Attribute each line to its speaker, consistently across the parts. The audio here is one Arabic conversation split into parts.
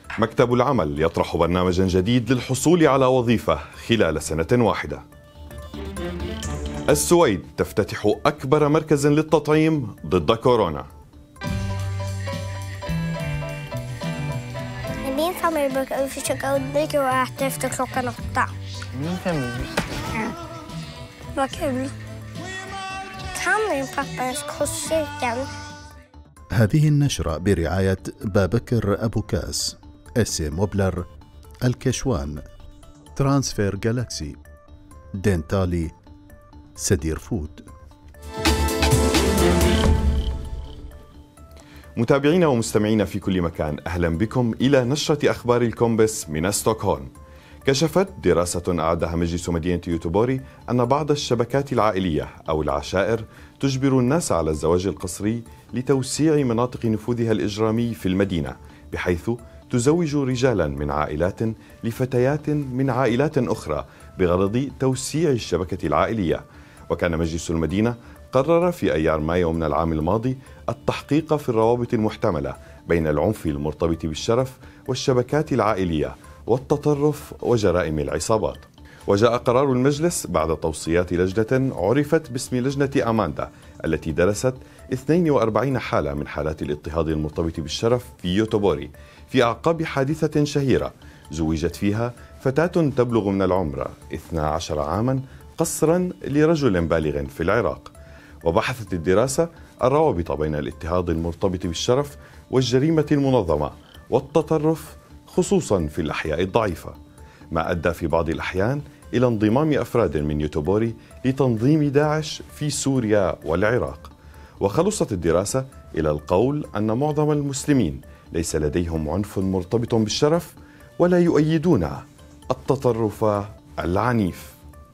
Speaker 1: مكتب العمل يطرح برنامجا جديد للحصول على وظيفة خلال سنة واحدة. السويد تفتتح أكبر مركز للتطعيم ضد كورونا.
Speaker 2: Min familj brukar försöka undvika att äta efter klockan 8.
Speaker 3: Min familj.
Speaker 2: Ja. Vad kul. Kan din pappa ens kostcirkeln?
Speaker 4: هذه النشرة برعاية بابكر أبو كاس، اسي موبلر، الكشوان، ترانسفير جالاكسي، دينتالي، سدير فود.
Speaker 1: متابعينا ومستمعينا في كل مكان، أهلا بكم إلى نشرة أخبار الكومبس من ستوكهولم. كشفت دراسة أعدها مجلس مدينة يوتوبوري أن بعض الشبكات العائلية أو العشائر تجبر الناس على الزواج القسري لتوسيع مناطق نفوذها الإجرامي في المدينة، بحيث تزوج رجالا من عائلات لفتيات من عائلات أخرى بغرض توسيع الشبكة العائلية. وكان مجلس المدينة قرر في أيار مايو من العام الماضي التحقيق في الروابط المحتملة بين العنف المرتبط بالشرف والشبكات العائلية والتطرف وجرائم العصابات. وجاء قرار المجلس بعد توصيات لجنة عرفت باسم لجنة أماندا، التي درست 42 حالة من حالات الاضطهاد المرتبط بالشرف في يوتوبوري في أعقاب حادثة شهيرة زوجت فيها فتاة تبلغ من العمر 12 عاما قسرا لرجل بالغ في العراق. وبحثت الدراسة الروابط بين الاضطهاد المرتبط بالشرف والجريمة المنظمة والتطرف، خصوصا في الأحياء الضعيفة، ما أدى في بعض الأحيان إلى انضمام أفراد من يوتوبوري لتنظيم داعش في سوريا والعراق. وخلصت الدراسة إلى القول أن معظم المسلمين ليس لديهم عنف مرتبط بالشرف ولا يؤيدون التطرف العنيف.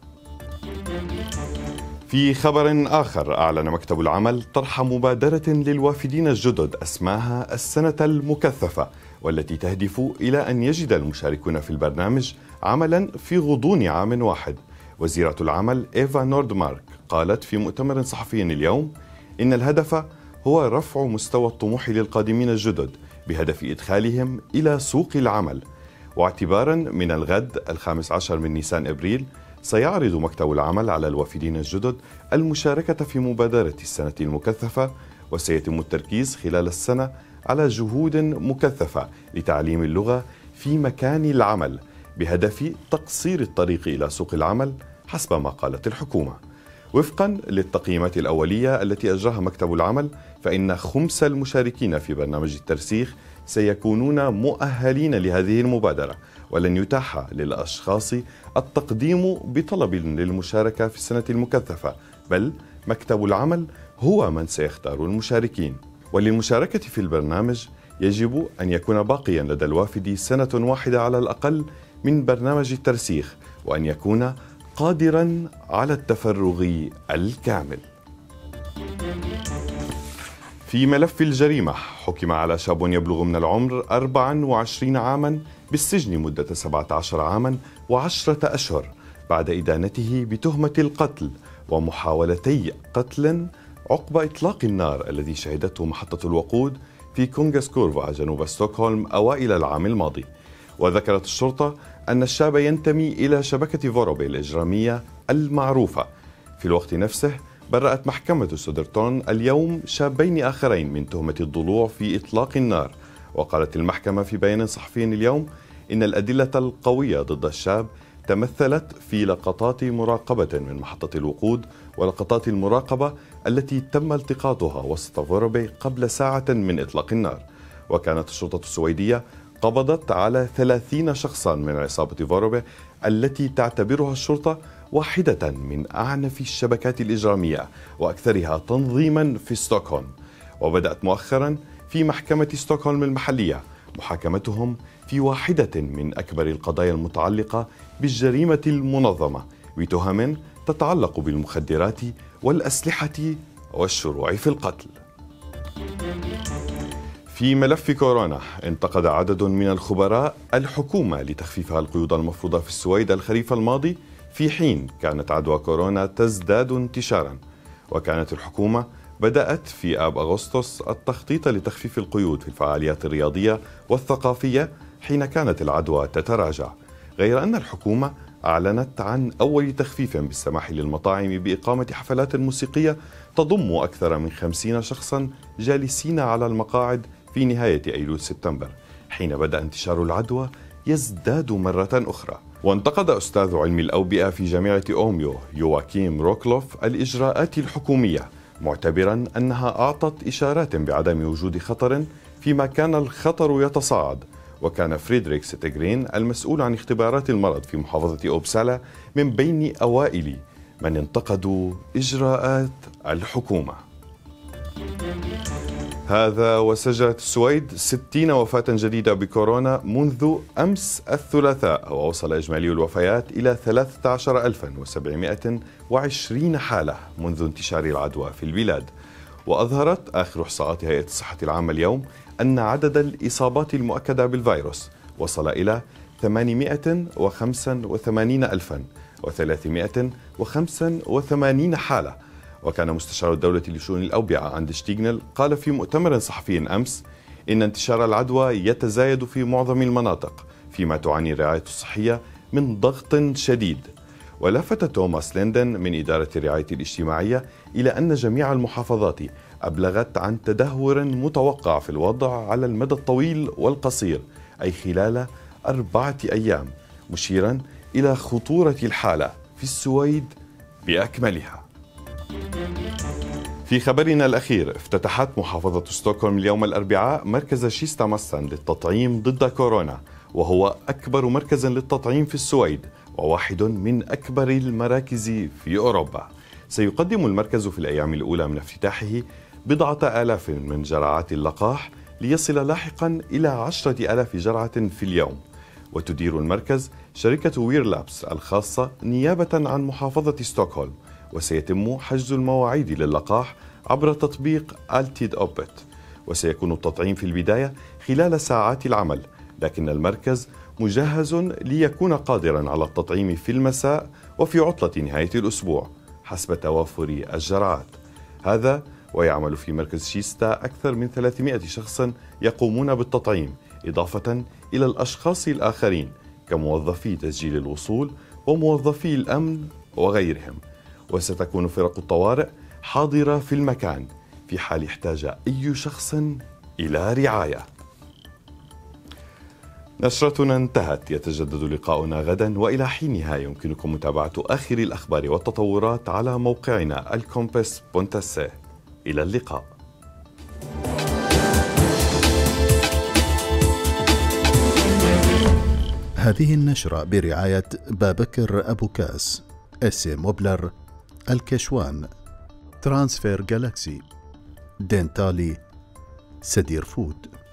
Speaker 1: في خبر آخر، أعلن مكتب العمل طرح مبادرة للوافدين الجدد اسماها السنة المكثفة، والتي تهدف إلى أن يجد المشاركون في البرنامج عملا في غضون عام واحد. وزيرة العمل إيفا نوردمارك قالت في مؤتمر صحفي اليوم إن الهدف هو رفع مستوى الطموح للقادمين الجدد بهدف إدخالهم إلى سوق العمل. واعتبارا من الغد 15 من نيسان أبريل سيعرض مكتب العمل على الوافدين الجدد المشاركة في مبادرة السنة المكثفة، وسيتم التركيز خلال السنة على جهود مكثفة لتعليم اللغة في مكان العمل بهدف تقصير الطريق إلى سوق العمل حسب ما قالت الحكومة. وفقا للتقييمات الأولية التي أجراها مكتب العمل، فإن خمس المشاركين في برنامج الترسيخ سيكونون مؤهلين لهذه المبادرة، ولن يتاح للأشخاص التقديم بطلب للمشاركة في السنة المكثفة، بل مكتب العمل هو من سيختار المشاركين. وللمشاركة في البرنامج يجب أن يكون باقيا لدى الوافد سنة واحدة على الأقل من برنامج الترسيخ، وأن يكون قادرا على التفرغ الكامل. في ملف الجريمة، حكم على شاب يبلغ من العمر 24 عاما بالسجن مدة 17 عاما و10 أشهر بعد إدانته بتهمة القتل ومحاولتي قتل عقب إطلاق النار الذي شهدته محطة الوقود في كونغسكورفا جنوب ستوكهولم أوائل العام الماضي. وذكرت الشرطة أن الشاب ينتمي إلى شبكة فوروبي الإجرامية المعروفة. في الوقت نفسه برأت محكمة سودرتون اليوم شابين آخرين من تهمة الضلوع في إطلاق النار. وقالت المحكمة في بيان صحفي اليوم إن الأدلة القوية ضد الشاب تمثلت في لقطات مراقبة من محطة الوقود ولقطات المراقبة التي تم التقاطها وسط فوروبي قبل ساعة من إطلاق النار. وكانت الشرطة السويدية قبضت على 30 شخصا من عصابة فوروبي التي تعتبرها الشرطة واحدة من أعنف الشبكات الإجرامية وأكثرها تنظيما في ستوكهولم. وبدأت مؤخرا في محكمة ستوكهولم المحلية محاكمتهم في واحدة من أكبر القضايا المتعلقة بالجريمة المنظمة بتهم تتعلق بالمخدرات والأسلحة والشروع في القتل. في ملف كورونا، انتقد عدد من الخبراء الحكومة لتخفيفها القيود المفروضة في السويد الخريف الماضي، في حين كانت عدوى كورونا تزداد انتشارا. وكانت الحكومة بدأت في آب أغسطس التخطيط لتخفيف القيود في الفعاليات الرياضية والثقافية حين كانت العدوى تتراجع، غير أن الحكومة أعلنت عن أول تخفيف بالسماح للمطاعم بإقامة حفلات موسيقية تضم أكثر من 50 شخصا جالسين على المقاعد في نهاية أيلول سبتمبر، حين بدأ انتشار العدوى يزداد مرة أخرى. وانتقد أستاذ علم الأوبئة في جامعة أوميو يواكيم روكلوف الإجراءات الحكومية، معتبرا أنها أعطت إشارات بعدم وجود خطر فيما كان الخطر يتصاعد. وكان فريدريك ستيغرين المسؤول عن اختبارات المرض في محافظة أوبسالا من بين أوائل من انتقدوا إجراءات الحكومة. هذا وسجلت السويد 60 وفاة جديدة بكورونا منذ أمس الثلاثاء، ووصل إجمالي الوفيات إلى 13720 حالة منذ انتشار العدوى في البلاد. وأظهرت آخر إحصاءات هيئة الصحة العامة اليوم أن عدد الإصابات المؤكدة بالفيروس وصل إلى 885,385 حالة. وكان مستشار الدولة لشؤون الأوبئة أندرس شتيغنل قال في مؤتمر صحفي أمس إن انتشار العدوى يتزايد في معظم المناطق، فيما تعاني الرعاية الصحية من ضغط شديد. ولفت توماس ليندن من إدارة الرعاية الاجتماعية إلى أن جميع المحافظات أبلغت عن تدهور متوقع في الوضع على المدى الطويل والقصير، أي خلال 4 أيام، مشيرا إلى خطورة الحالة في السويد بأكملها. في خبرنا الأخير، افتتحت محافظة ستوكهولم اليوم الأربعاء مركز شيستا ماسان للتطعيم ضد كورونا، وهو أكبر مركز للتطعيم في السويد وواحد من أكبر المراكز في أوروبا. سيقدم المركز في الأيام الأولى من افتتاحه 10,000 من جرعات اللقاح، ليصل لاحقا إلى 10,000 جرعة في اليوم. وتدير المركز شركة وير لابس الخاصة نيابة عن محافظة ستوكهولم، وسيتم حجز المواعيد للقاح عبر تطبيق آلتيد أوبت. وسيكون التطعيم في البداية خلال ساعات العمل، لكن المركز مجهز ليكون قادرا على التطعيم في المساء وفي عطلة نهاية الأسبوع حسب توافر الجرعات. هذا ويعمل في مركز شيستا أكثر من 300 شخص يقومون بالتطعيم، إضافة إلى الأشخاص الآخرين كموظفي تسجيل الوصول وموظفي الأمن وغيرهم. وستكون فرق الطوارئ حاضرة في المكان في حال احتاج أي شخص إلى رعاية. نشرتنا انتهت، يتجدد لقاؤنا غدا، وإلى حينها يمكنكم متابعة آخر الأخبار والتطورات على موقعنا الكومباس.سي. إلى اللقاء.
Speaker 4: هذه النشرة برعاية بابكر أبو كاس، اس موبلر، الكشوان، ترانسفير جالاكسي، دينتالي، سدير فود.